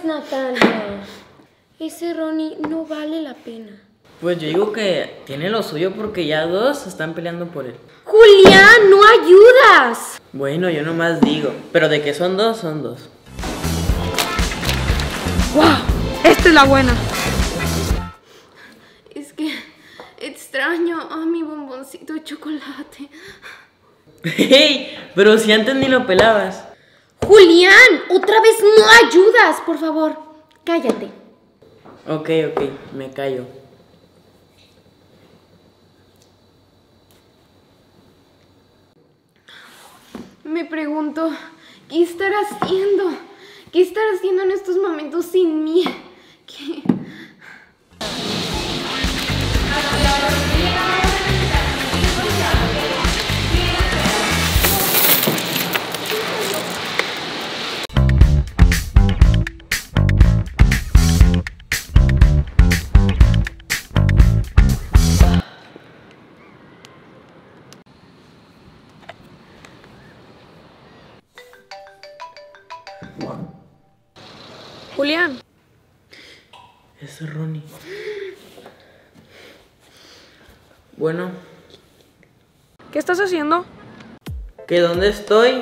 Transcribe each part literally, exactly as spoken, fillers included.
pues, Natalia. Ese Ronnie no vale la pena. Pues yo digo que tiene lo suyo porque ya dos están peleando por él. ¡Julián, no ayudas! Bueno, yo nomás digo, pero de que son dos, son dos. ¡Wow! Esta es la buena. Es que extraño a mi bomboncito de chocolate. ¡Hey! Pero si antes ni lo pelabas. Julián, otra vez no ayudas, por favor. Cállate. Ok, ok, me callo. Me pregunto, ¿qué estarás haciendo? ¿Qué estarás haciendo en estos momentos sin mí? ¿Qué? Julián. Ese es Ronnie. Bueno. ¿Qué estás haciendo? ¿Que dónde estoy?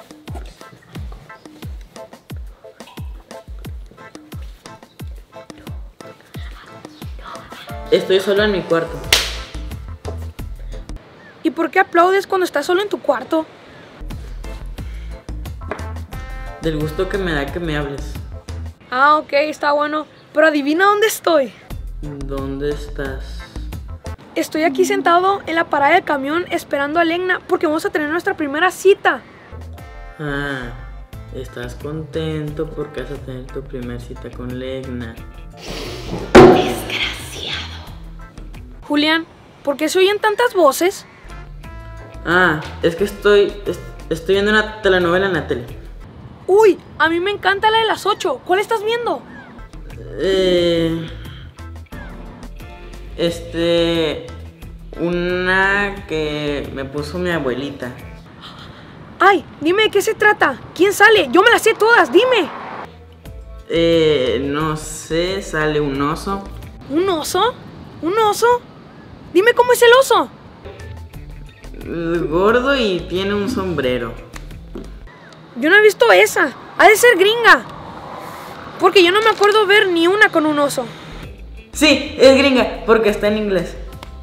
Estoy solo en mi cuarto. ¿Y por qué aplaudes cuando estás solo en tu cuarto? Del gusto que me da que me hables. Ah, ok, está bueno. Pero adivina dónde estoy. ¿Dónde estás? Estoy aquí sentado en la parada del camión esperando a Legna porque vamos a tener nuestra primera cita. Ah, estás contento porque vas a tener tu primera cita con Legna. Desgraciado. Julián, ¿por qué se oyen tantas voces? Ah, es que estoy, es- estoy viendo una telenovela en la tele. Uy, a mí me encanta la de las ocho. ¿Cuál estás viendo? Eh, este, una que me puso mi abuelita. Ay, dime de qué se trata. ¿Quién sale? Yo me las sé todas, dime. Eh, no sé, sale un oso. ¿Un oso? ¿Un oso? Dime cómo es el oso. eh, Gordo y tiene un sombrero. Yo no he visto esa. Ha de ser gringa. Porque yo no me acuerdo ver ni una con un oso. Sí, es gringa, porque está en inglés.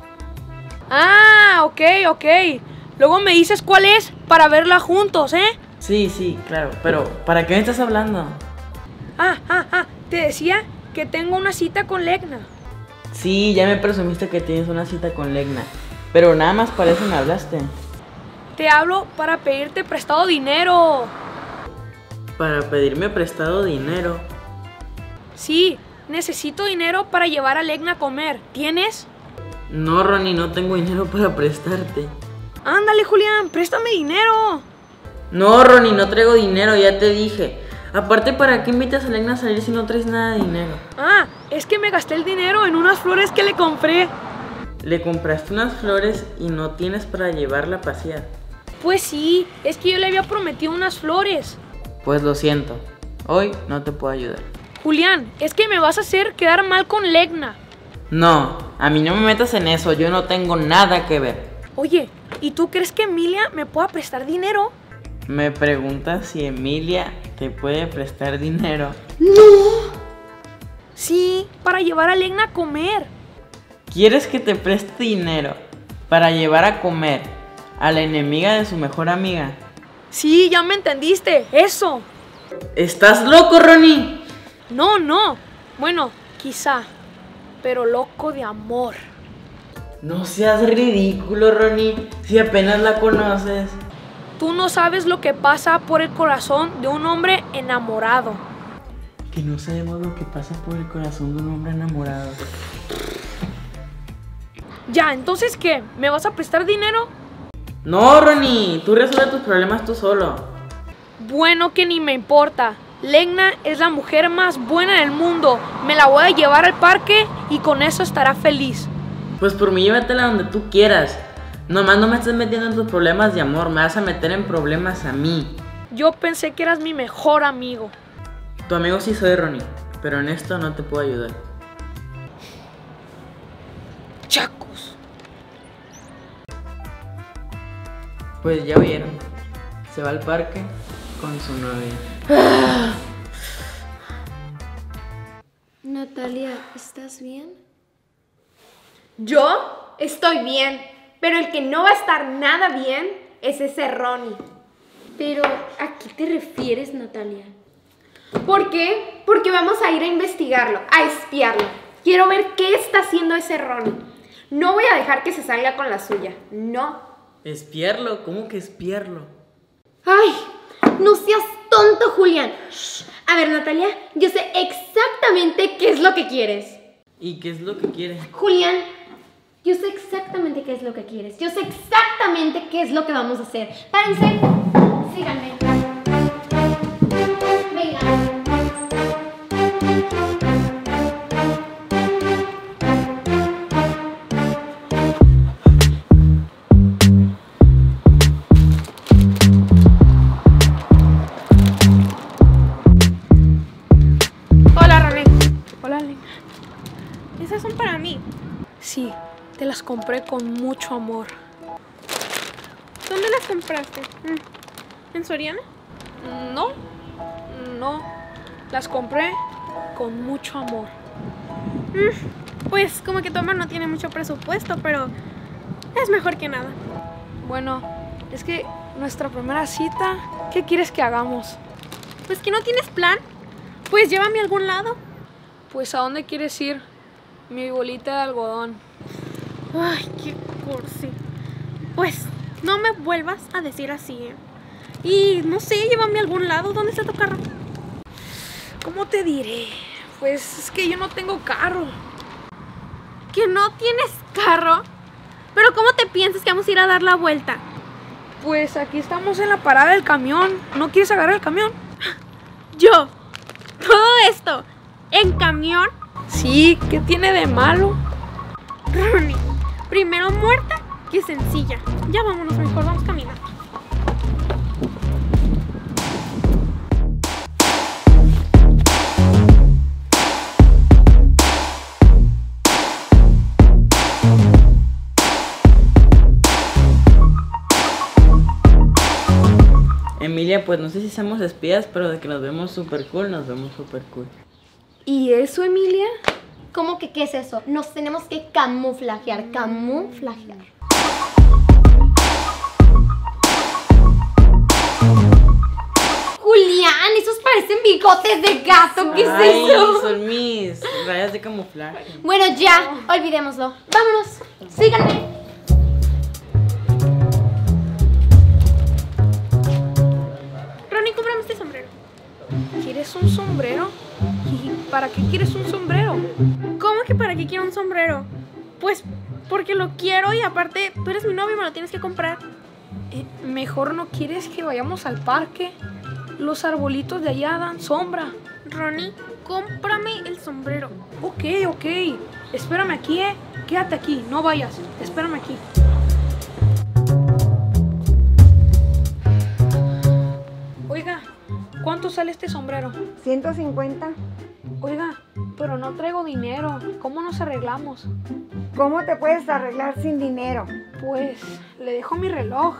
Ah, ok, ok. Luego me dices cuál es para verla juntos, ¿eh? Sí, sí, claro, pero ¿para qué me estás hablando? Ah, ah, ah. Te decía que tengo una cita con Legna. Sí, ya me presumiste que tienes una cita con Legna, pero nada más para eso me hablaste. Te hablo para pedirte prestado dinero. Para pedirme prestado dinero. Sí, necesito dinero para llevar a Legna a comer. ¿Tienes? No, Ronnie, no tengo dinero para prestarte. Ándale, Julián, préstame dinero. No, Ronnie, no traigo dinero, ya te dije. Aparte, ¿para qué invitas a Legna a salir si no traes nada de dinero? Ah, es que me gasté el dinero en unas flores que le compré. Le compraste unas flores y no tienes para llevarla a pasear. Pues sí, es que yo le había prometido unas flores. Pues lo siento, hoy no te puedo ayudar. Julián, es que me vas a hacer quedar mal con Legna. No, a mí no me metas en eso, yo no tengo nada que ver. Oye, ¿y tú crees que Emilia me pueda prestar dinero? Me preguntas si Emilia te puede prestar dinero. ¡No! Sí, para llevar a Legna a comer. ¿Quieres que te preste dinero para llevar a comer a la enemiga de su mejor amiga? Sí, ya me entendiste, eso. ¿Estás loco, Ronnie? No, no. Bueno, quizá, pero loco de amor. No seas ridículo, Ronnie, si apenas la conoces. Tú no sabes lo que pasa por el corazón de un hombre enamorado. Que no sabemos lo que pasa por el corazón de un hombre enamorado. Ya, entonces, ¿qué? ¿Me vas a prestar dinero? No, Ronnie, tú resuelve tus problemas tú solo. Bueno, que ni me importa. Legna es la mujer más buena del mundo. Me la voy a llevar al parque y con eso estará feliz. Pues por mí llévatela donde tú quieras. Nomás no me estés metiendo en tus problemas de amor, me vas a meter en problemas a mí. Yo pensé que eras mi mejor amigo. Tu amigo sí soy, Ronnie, pero en esto no te puedo ayudar. Chacos. Pues ya vieron, se va al parque con su novia. Natalia, ¿estás bien? Yo estoy bien, pero el que no va a estar nada bien es ese Ronnie. Pero, ¿a qué te refieres, Natalia? ¿Por qué? Porque vamos a ir a investigarlo, a espiarlo. Quiero ver qué está haciendo ese Ronnie. No voy a dejar que se salga con la suya, no. ¿Espiarlo? ¿Cómo que espiarlo? Ay, no seas tonto, Julián. Shh. A ver, Natalia, yo sé exactamente qué es lo que quieres. ¿Y qué es lo que quiere? Julián, yo sé exactamente qué es lo que quieres. Yo sé exactamente qué es lo que vamos a hacer. Párense, síganme. Vengan. Esas son para mí. Sí, te las compré con mucho amor. ¿Dónde las compraste? ¿En Soriana? No, no, las compré con mucho amor. Mm, pues como que tu mamá no tiene mucho presupuesto, pero es mejor que nada. Bueno, es que nuestra primera cita, ¿qué quieres que hagamos? Pues que no tienes plan, pues llévame a algún lado. Pues ¿a dónde quieres ir? Mi bolita de algodón. Ay, qué cursi. Pues no me vuelvas a decir así, ¿eh? Y no sé, llévame a algún lado. ¿Dónde está tu carro? ¿Cómo te diré? Pues es que yo no tengo carro. ¿Que no tienes carro? ¿Pero cómo te piensas que vamos a ir a dar la vuelta? Pues aquí estamos en la parada del camión. ¿No quieres agarrar el camión? Yo, todo esto, ¿en camión? Sí, ¿qué tiene de malo? Ronnie, primero muerta que sencilla. Ya vámonos, mejor vamos caminando. Emilia, pues no sé si somos espías, pero de que nos vemos super cool, nos vemos super cool. ¿Y eso, Emilia? ¿Cómo que qué es eso? Nos tenemos que camuflajear, camuflajear. Julián, esos parecen bigotes de gato, ¿qué Ay, es eso? son mis rayas de camuflaje. Bueno, ya, olvidémoslo. Vámonos, síganme. Ronnie, cómprame este sombrero. ¿Quieres un sombrero? ¿Y para qué quieres un sombrero? ¿Cómo que para qué quiero un sombrero? Pues porque lo quiero y aparte tú eres mi novio y me lo tienes que comprar. Eh, mejor no quieres que vayamos al parque. Los arbolitos de allá dan sombra. Ronnie, cómprame el sombrero. Ok, ok. Espérame aquí, eh. Quédate aquí, no vayas. Espérame aquí. Oiga, ¿cuánto sale este sombrero? ciento cincuenta. Oiga, pero no traigo dinero. ¿Cómo nos arreglamos? ¿Cómo te puedes arreglar sin dinero? Pues, le dejo mi reloj.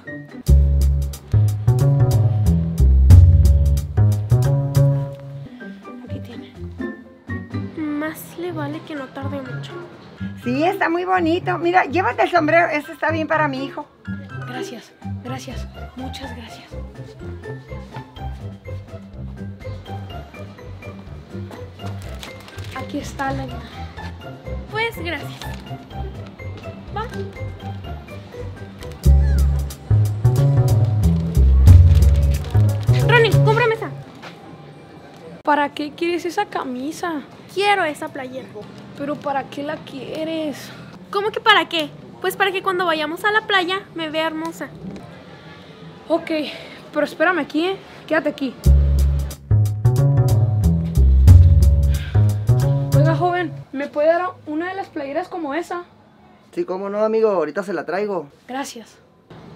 Aquí tiene. Más le vale que no tarde mucho. Sí, está muy bonito. Mira, llévate el sombrero. Este está bien para mi hijo. Gracias, gracias, muchas gracias. Aquí está la... Pues gracias. Vamos. Ronnie, cómprame esa. ¿Para qué quieres esa camisa? Quiero esa playera. ¿Pero para qué la quieres? ¿Cómo que para qué? Pues para que cuando vayamos a la playa me vea hermosa. Ok, pero espérame aquí, ¿eh? Quédate aquí. Oiga, joven, ¿me puede dar una de las playeras como esa? Sí, cómo no, amigo, ahorita se la traigo. Gracias.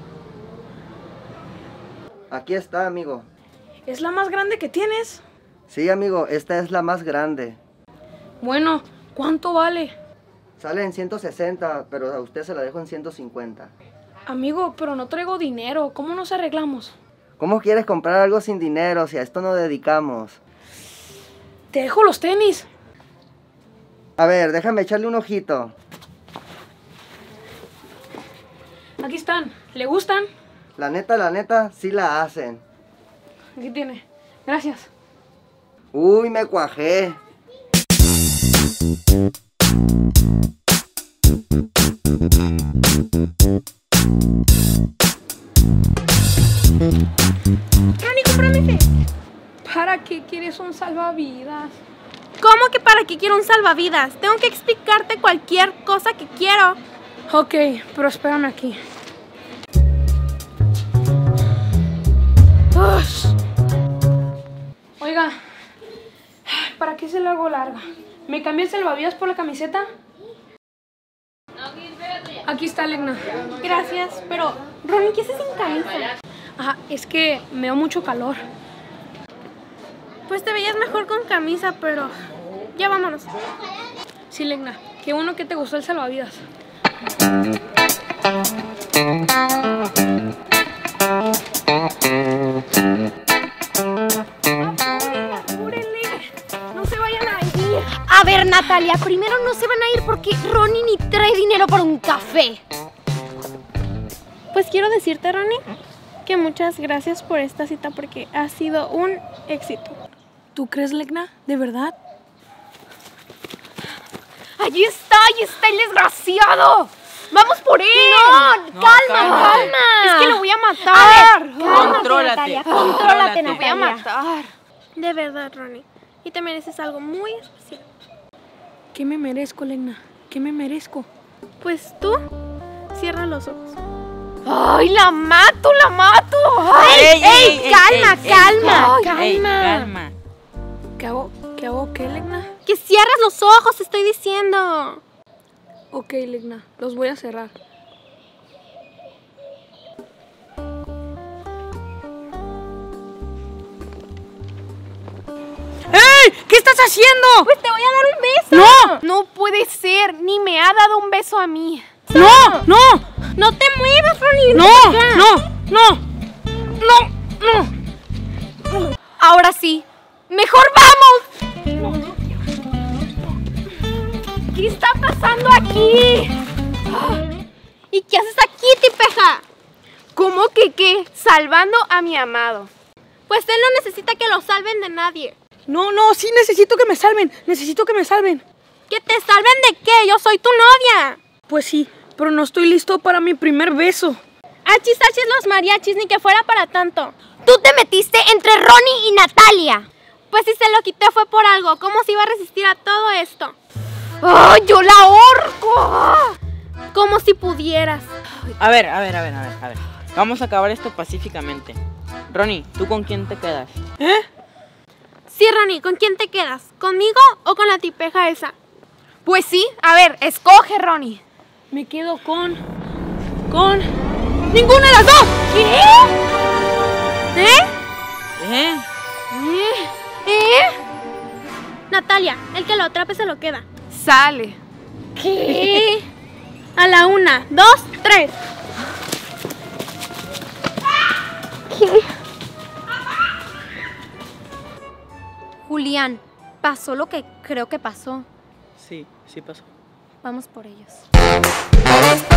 Aquí está, amigo. ¿Es la más grande que tienes? Sí, amigo, esta es la más grande. Bueno, ¿cuánto vale? Sale en ciento sesenta, pero a usted se la dejo en ciento cincuenta. Amigo, pero no traigo dinero. ¿Cómo nos arreglamos? ¿Cómo quieres comprar algo sin dinero si a esto no dedicamos? Te dejo los tenis. A ver, déjame echarle un ojito. Aquí están. ¿Le gustan? La neta, la neta, sí la hacen. Aquí tiene. Gracias. Uy, me cuajé. Ronnie, cómprame ese. ¿Para qué quieres un salvavidas? ¿Cómo que para qué quiero un salvavidas? Tengo que explicarte cualquier cosa que quiero. Ok, pero espérame aquí. Ush. Oiga, ¿para qué se la hago larga? ¿Me cambié el salvavidas por la camiseta? Aquí está, Legna. Gracias, pero Ronnie, ¿qué haces sin camisa? Ah, es que me da mucho calor. Pues te veías mejor con camisa, pero ya vámonos. Sí, Legna, qué bueno que te gustó el salvavidas. ¡Apúrenle! ¡No se vayan a ir! A ver, Natalia, primero no se van a ir porque Ronnie ni trae dinero para un café. Pues quiero decirte, Ronnie, que muchas gracias por esta cita porque ha sido un éxito. ¿Tú crees, Legna? ¿De verdad? ¡Allí está! ¡Allí está el desgraciado! ¡Vamos por él! No, No, calma, cálmate. calma. Es que lo voy a matar. A ver, cálmate, Contrólate, Natalia, contrólate. contrólate, Lo voy a Natalia. matar. De verdad, Ronnie. Y te mereces algo muy especial. ¿Qué me merezco, Legna? ¿Qué me merezco? Pues tú, cierra los ojos. ¡Ay, la mato, la mato! ¡Ay! ¡Ey, ey, ey, calma, ey, ey, calma, ey, ey, calma. calma! ¿Qué hago? ¿Qué hago? ¿Qué, Legna? Que cierres los ojos, te estoy diciendo. Ok, Legna, los voy a cerrar. ¡Ey! ¿Qué estás haciendo? Pues te voy a dar un beso. ¡No! No puede ser, ni me ha dado un beso a mí. ¡No! ¡No! No te muevas, Ronnie. ¡No! ¡No! ¡No! ¡No! ¡No! Ahora sí, mejor vamos. ¿Qué está pasando aquí? ¿Y qué haces aquí, tipeja? ¿Cómo que qué? Salvando a mi amado. Pues él no necesita que lo salven de nadie. No, no, sí necesito que me salven. Necesito que me salven. ¿Que te salven de qué? Yo soy tu novia. Pues sí, pero no estoy listo para mi primer beso. Achis, achis los mariachis, ni que fuera para tanto. Tú te metiste entre Ronnie y Natalia. Pues si se lo quité fue por algo. ¿Cómo se iba a resistir a todo esto? ¡Ay, yo la ahorco! Como si pudieras. A ver, a ver, a ver, a ver, a ver. Vamos a acabar esto pacíficamente. Ronnie, ¿tú con quién te quedas? ¿Eh? Sí, Ronnie, ¿con quién te quedas? ¿Conmigo o con la tipeja esa? Pues sí, a ver, escoge, Ronnie. Me quedo con... Con... ¡Ninguna de las dos! ¿Qué? ¿Eh? ¿Eh? ¿Eh? ¿Eh? Natalia, el que lo atrape se lo queda. Sale. ¿Qué? A la una, dos, tres. ¿Qué? Julián, pasó lo que creo que pasó. Sí, sí pasó. Vamos por ellos.